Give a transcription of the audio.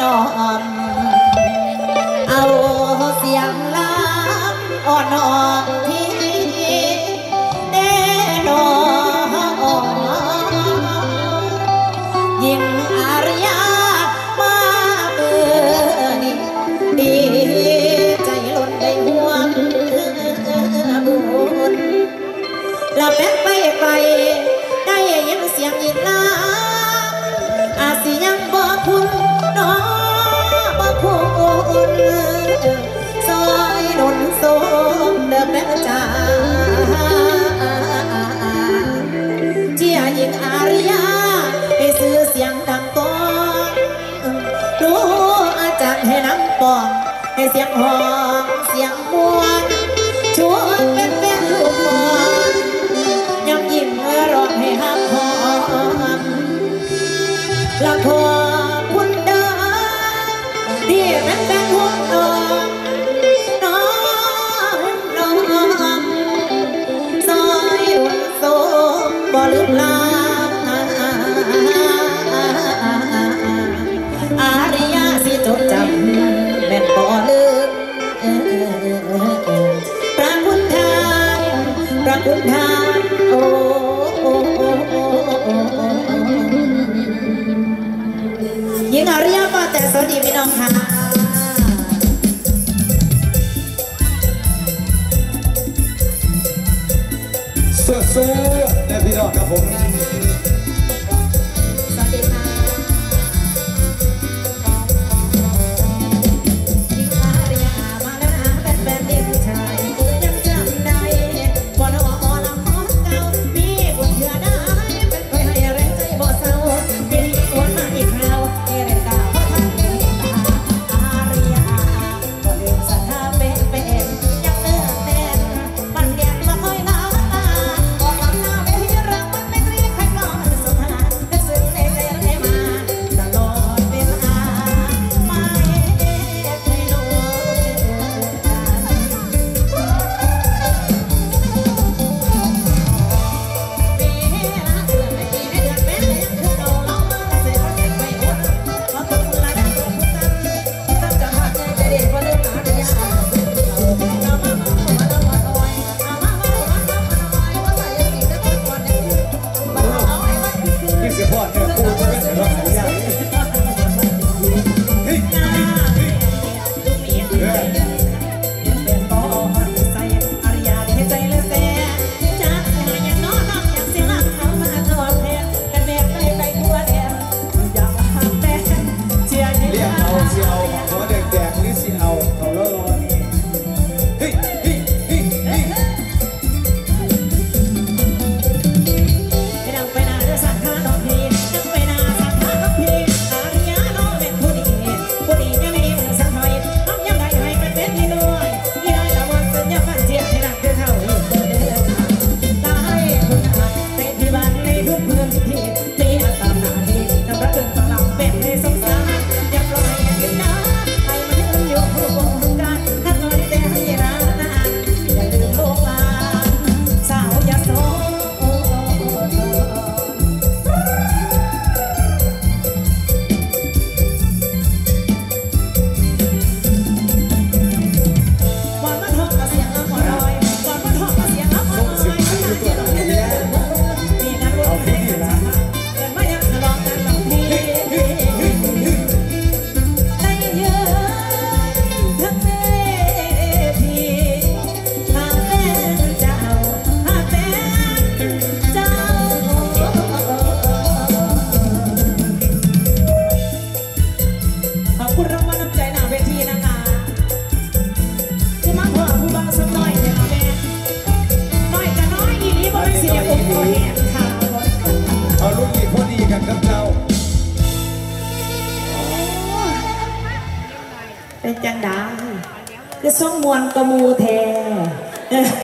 น้อมเอาเสียงลำอ่อนน้อมที่แน่นอนยิ่งอารยามาเบื่อนี่ดีใจล้นได้ห่วงบุญละแป๊บไปได้ยินเสียงยินลำอาสิยังบ่คุณน้อบ่คุณซอยดนโซมเดิมแม่จ้าเจียยิงอารยาให้ซื้อเสียงดังก้องรู้อาจารย์ให้น้ำปองให้เสียงหอมเสียงมวนชวนเป็นลูกมอนยังยิ้มร้องให้ห้ามหอมละขอบคุณเด้อที่เป็นห่วงน้องซอยรุ่นโซบ่ลืมลาอารยาสิจดจำแม่นบ่ลืมพระคุณทานโอ้ยิงอารยาป้าแต่สวัสดีพี่น้องค่ะสู้ๆและพี่น้องครับผมสวัสดีค่ะยิงอารยามาแล้วนะเป็นแฟนเด็กชายยังจำได้บ่นอลำของเก่ามีบุญเถื่อได้เป็นไปให้แรงใจบ่เศร้าปีนี้วนมาอีกคราวเอเรกาเพราะท่านเมตตาอารยาบ่ลืมศรัทธาเป็นยังเนื้อแน่นมันแก่นมาค่อยล้าออกลำหน้าเวทีรักมันไม่ตรีใครก่อนสุดท้ายนึกซึ้งในใจได้มาตลอดเวลาไม่เคยรู้พี่เสียพอดเนี่ยกูจะเป็นรองสายยางเฮ้ยเรียกเอาเสียเอาหัวแดงๆนี่สิเอาเขาล้อนี่เฮ้ยเฮ้ยเฮ้ยเฮ้ยไปนาเดือสักข้าน้องพี่ไปนาสักข้าน้องพี่อารยาน้องเป็นผู้ดีจะมีมือสักหน่อยน้องยังได้ให้เป็นที่ด้วยที่ได้ละวันสัญญาพันเทียให้รักเธอเท่าอีกเดินตาให้คุณอาเป็นที่บ้านในทุกพื้นที่มีอาตามหน้าที่ทำรักเกินต้องลำเป็นให้สงสารอย่าปล่อยให้กินน้ำให้มันยืนอยู่คู่กันถ้าตอนแต่ให้ร้านอย่าลืมโลกลาสาวอย่าโซเอาลูกนี่พอดีกันกับเราเป็นจังได้คือส่งมวลกระมูแท